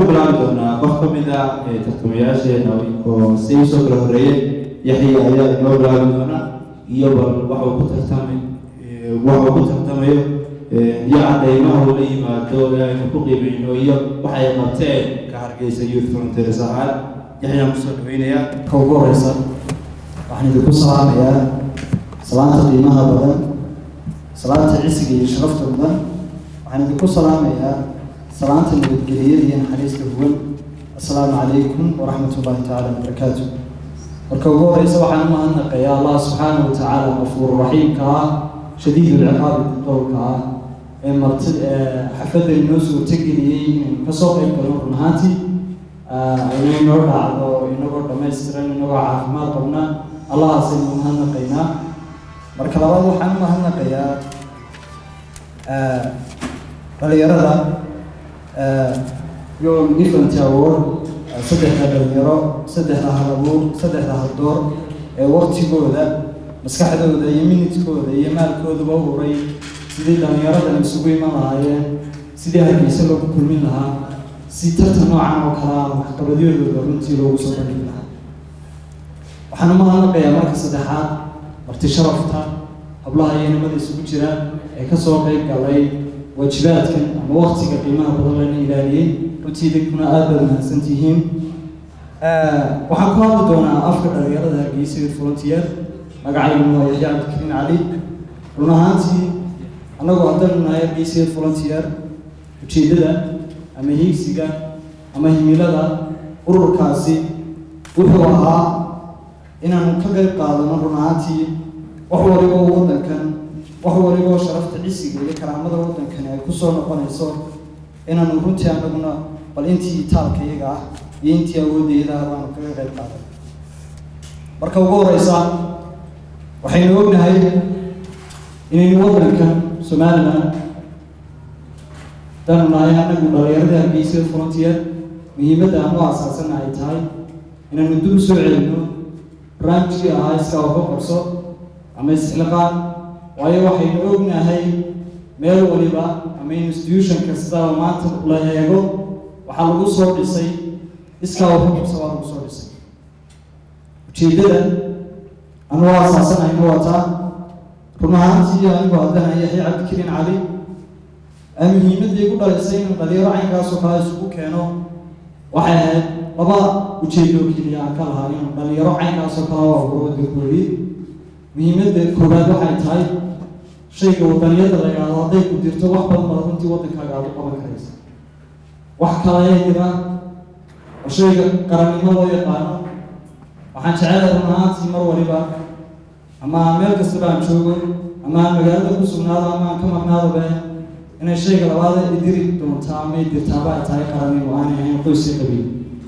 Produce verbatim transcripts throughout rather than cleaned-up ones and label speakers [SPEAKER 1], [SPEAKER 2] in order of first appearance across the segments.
[SPEAKER 1] كبلان دونا قفكم إذا تكتمياش نويكو سيسو كالهرية يحيى أيام نوبلان دونا يوبل وحو كترتامي وحو كترتامي يعد إيماه ليما دولة نفقي بينه يوم وحي مرتين كهرجيس يوث فرنتير سهل يحيى مصطفى يا
[SPEAKER 2] كوبور يسار وحنا ذكر صلاة يا صلاة قيمها بدن صلاة عسقي شرفت بدن وحنا ذكر صلاة يا صلاة الجليل هي حديث الأول السلام عليكم ورحمة الله تعالى وبركاته والكوبور يسار وحنا ما أنك يا الله سبحانه وتعالى غفور رحيم كا شديد العقاب القول كا مرت حفظ الناس وتجري كسوق يكلون هاتي إنه نرجع على إنه برضه ما يسترن إنه عافمات قبنا الله سبحانه وتعالى قينا مركبات وحنا ما هنا قيا بل يرى يوم different أور سدح هذا اليرى سدح هذا الأمور سدح هذا الدور وقت جوده مسكح جوده يمين جوده يمال جوده بوري سيدي لما يرى المسؤولين ما هي سيدي هذي يسلو كل منها سيترت نوعا وكلام وحقبديو runtii loogu soo bandhigi lahaa waxaan ma hadlayaa marka saddexaad marti sharafta hablaha iyo nimada isugu jira ee ka soo qayb galay wajibaadkan ama waqtiga qiimaha badan la ilaaliyay runtii dadkuna aad bay mahadsantihiin ee waxaan ku hadli doonaa afka dhalinyarada Hargeysa Frontier magacaygu waa Yaxya Abdikariin Cali run ahaantii anagu haddana nahay Hargeysa Frontier ujeedada ama higsiga ama himilada ururkaasi wuxuu ahaa inaan ka qayb qaadano run ahaantii wax waliba wadankan wax waliba sharafta cisiga iyo karaamada wadankan ay ku soo noqonayso inaan runtii anaguna bal intii taalkayaga ah iyo intii awoodeeda aan ka qayb qaadano marka ugu horeysa waxaynu ognahay inaynu wadankan Soomaaliland dan nahay anagu dhalinyarada Hargeysa Frontier muhiimadda aan u aasaasan ay tahay inaan dib u soo celino branchki ah iska oo qorso ama isxilqaan waayo waxaynu ognahay meel waliba ama institution kasta oo maanta la eego waxa lagu soo dhisay iska oo qorso waa lagu soo dhisay ujeedada aan u aasaasan ay noqotaa run ahaantii anigu haddana Yaxya Abdikariin Cali muhiimadda ay ku dhalisay in dhalinyaro caynkaas oo kale isugu keeno waxay ahayd laba ujeedo kaliya ka lahaa in dhalinyaro caynkaas oo kale oo wadada koori muhiimadda koobaad waxay tahay shayga wadaniyada la yiraahdo hadday ku dirto wax badan badan runtii wadankaaga aad u qaban karaysa wax kale ay jiraan oo shayga qarannimo loo yaqaano waxaan jecelahay run ahaantii mar waliba ama meel kasta baan joogo ama magaalada ku sugnaado ama ka maqnaado baa إن الشيء اللي هذا يدير دون تعامل يدير تابع تاعي قرني وأنا يعني قوسي قبيل.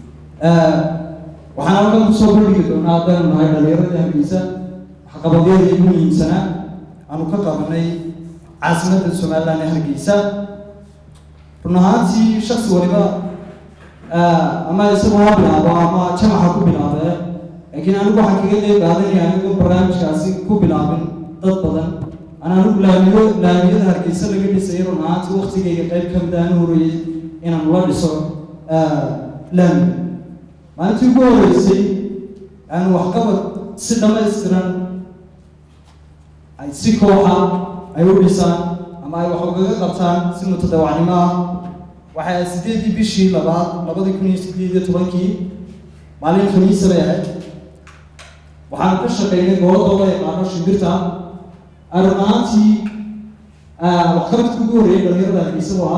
[SPEAKER 2] وحنا كنا نصور لي دون هذا من هاي الليرة اللي هنيسا حقبضيه يجوني سنة أنا كنت أبني عاصمة الصومال لأن هنيسا. فنهاتي شخص وربا أما يسموها بلا وأما كم حكوا بلا هذا لكن أنا بحكي لي بعدين يعني كم برنامج كاسي كوا بلا بين ضد بدن أنا أقول لا يو لا يظهر كيسر لقي سير ونعات وقت جاي قريب كم دان هوري إن الله يسوع لم ما تقول يسي أنا وحكمت سلم السرن أي سكوها أي ورسان أما أي وحكمت قطان سنة تدوعني ما وحيا سديدي بشي لبعض لبعض يكون يسديدي تبكي معلم خميس رياض وحنقش بينه جوه الله يقارن شبرتها أرمانتي وقت كجوري غير ذلك يسوها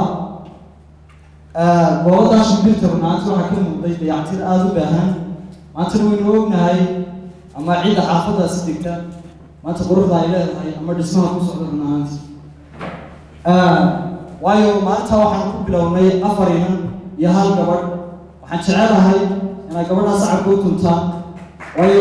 [SPEAKER 2] بوضع شبير ترمانتي وحكم ضيق يعتير آذو بهن ما تروي نوع نهاي أما عيد حافظة صدقة ما تقرر ذايلة هاي أما جسمها كوسع ترمانتي وايو ما تروح نقول لو ني أفرينا يهال قبر وحنشعرها هاي أنا قبرنا ساعة كوتون تا وايو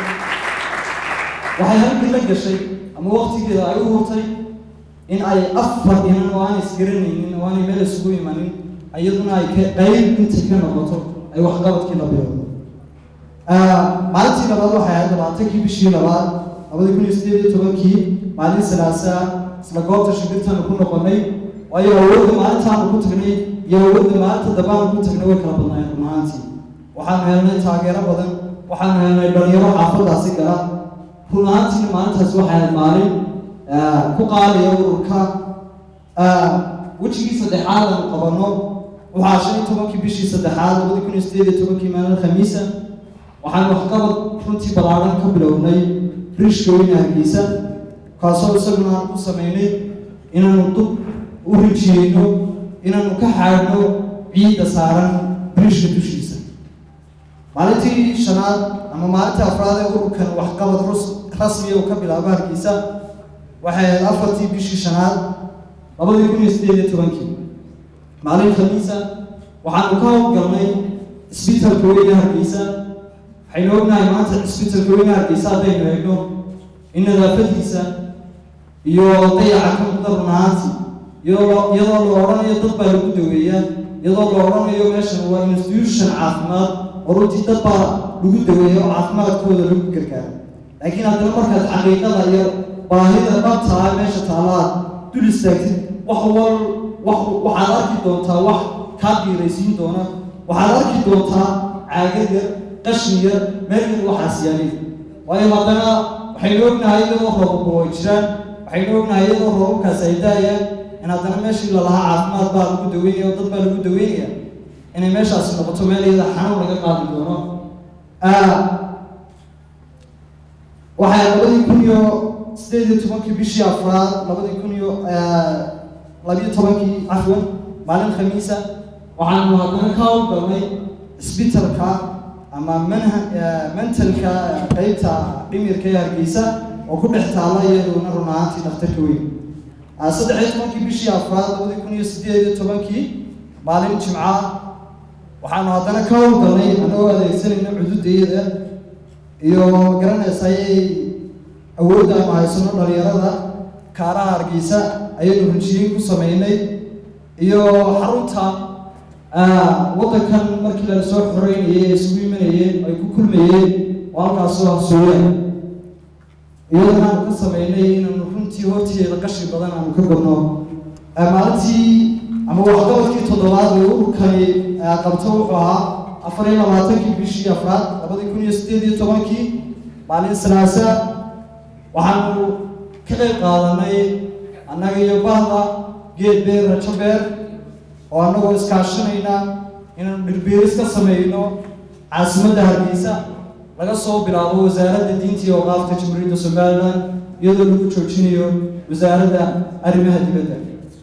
[SPEAKER 2] وحي هم كل شيء أما وقت كذا أيوه وقتي إن أي أفضل إن واني سكرني إن واني مل سكوي ماني أيضنا أي كأي أنت كنا بطل أي وحدات كنا بيوم مالتي لبعض حياة لبعض تكي بشي لبعض أبغى يكون يستدي تبكي مالي سلاسة سلقات شبيرتها نكون قمي وأي أول ما أنت عم بقول تغني iyo wadda maanta dabaan ku tagnay way kala badnaayeen runaantii waxaan helnay taageero badan waxaan helnay dhalinyaro xaafadaasi gala runaantii maalintaas waxay maalin ku qaadaya ururka wajigii saddexaad aan qabano waxaa shan iyo tobankii bishii saddexaad labadi kun iyo sideed iyo tobankii maalin khamiisa waxaan waxqabad runtii ballaaran ka bilownay biriishka weyne Hargeysa kaasoo isaguna aan ku sameynay inaanu dub u rijiyeyno inaanu ka xaadhno ciidda saaran biriishka dushiisa maalintii shanaad ama maalintii afraad ee ururkan waxqabad rasmi uu ka bilaabo Hargeysa waxay ahayd afartii bishii shanaad labadi kun iyo sideed iyo tobankii maalin khamiisa waxaanu ka howlgalnay isbitaalka weyne Hargeysa waxaynu ognahay maanta isbitaalka weyne Hargeysa haddaynu eegno in nadaafadiisa iyo dayaca ka muuqda runaantii iyadoo iyadoo la odhanayo dad baa lagu daweeyaa iyadoo la odhanayo meeshan waa institution caafimaad oo runtii dad baa lagu daweeya oo caafimaadkooda lagu gargaaro laakiin haddana markaad xaqiiqada iyo baahida dhabta ah meesha taalaad dul istaagtid wax wal wax waxaad arki doontaa wax kaa dhiiraysiin doona waxaad arki doontaa caagad yar qashin yar meel yar waxaas yaalin waayo haddana waxaynu ognahay iyadoo roobabku way jiraan waxaynu ognahay iyadoo roobabkaas ay daayaan in haddana meeshii lalahaa caafimaad baa lagu daweynaya oo dad baa lagu daweynaya inay meeshaasi noqoto meel iyada xanuun laga qaadi doono waxay labadii kun iyo sideed iyo tobankii bishii afraad labadii kun iyo labiyo tobankii cafwan maalin khamiisa waxaanu haddana ka howlgalnay isbitaalka ama manha mentalka qaybta dhimirka ee Hargeysa oo ku dhex taala iyaduna runaantii dhakhtarka weyn saddex iyo tobankii bishii afraad labadii kun iyo sideed iyo tobankii maalin jimca waxaanu haddana ka howlgalnay anagoo adeegsanayna cududeeda iyo garanaysay awoodda ama haysano dhalinyarada kaaraha Hargeysa ayaynu rijiyin ku sameynay iyo xarunta waddankan markii la soo xoreynayay ee isugu imanayeen ay ku kulmayeen oo halkaasoo Suuriya iyadana aanu ka sameynay inaanu runtii horteeda qashi badan aanu ka gurno maalintii ama waxqabadkii toddobaad ee ururkani qabto wuxuu ahaa afar iyo labaatankii bishii afraad labadi kun iyo sideed iyo tobankii maalin salaasa waxaanu ka qayb qaadanay annaga iyo bahda geed beer rajo beer oo annagoo iskaashanayna inaanu dhirbeeris ka sameyno caasimadda Hargeysa laga soo bilaabo wasaaradda diinta iyo awqaafta jamhuuriyadda Somaliland iyadoo lagu joojinayo wasaaradda arrimaha dibadda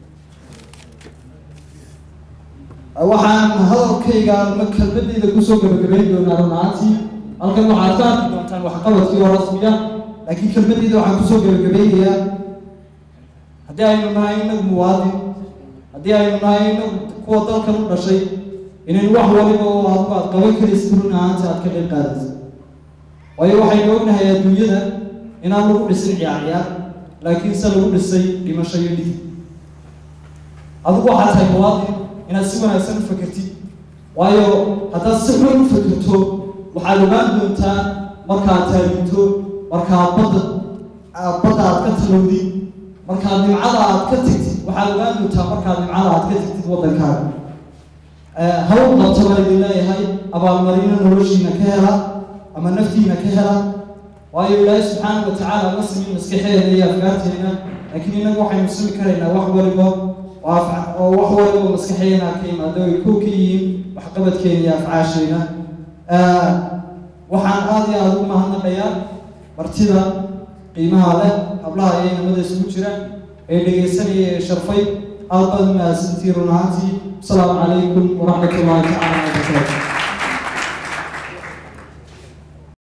[SPEAKER 2] waxaan hadalkayga ama kelmadayda kusoo gabagabayn doonaa runaantii halkan waxaad ka arki doontaan waxqabadkii oo rasmiya laakiin kelmadayda waxaan kusoo gabagabaynayaa haddii aynu nahay inagu muwaadin haddii aynu nahay inagu kuwa dalkan u dhashay inaynu wax waliba oo aadku aad qaban karaysid runaantii aad ka qayb qaadaysid waayo waxaynu ognahay adduunyada inaan lagu dhisin ciyaar ciyaar laakiin se lagu dhisay dhimasho iyo dhid adigu waxaad tahay muwaadin inaad si wanaagsan u fakertid waayo haddaad si xun u fakerto waxaad ogaan doontaa markaad taaginto markaad badda badda aad ka talowdid markaad nimcada aad ka tagtid waxaad ogaan doontaa markaad nimcada aad ka tagtid waddankaaga hawl qabto baa idin leeyahay abaalmarino noloshiina ka hela ama naftiina ka hela waayo ilaahay subxaanahu wa tacaala ma simin maskaxeena iyo afkaarteena laakiin inagu waxaynu simi karaynaa wax waliba oo wax waliba maskaxeena ka yimaado ay kow ka yihiin waxqabadkeena iyo afcaasheena waxaan aad iyo aad ugu mahadnaqayaa martida qiimaha leh hablaha iyo inamada isugu jira ee dhegaysanaya ee sharfay aad baad u mahadsantihiin runaantii asalaamu calaykum waraxmatullaahi tacaala wabarakaatu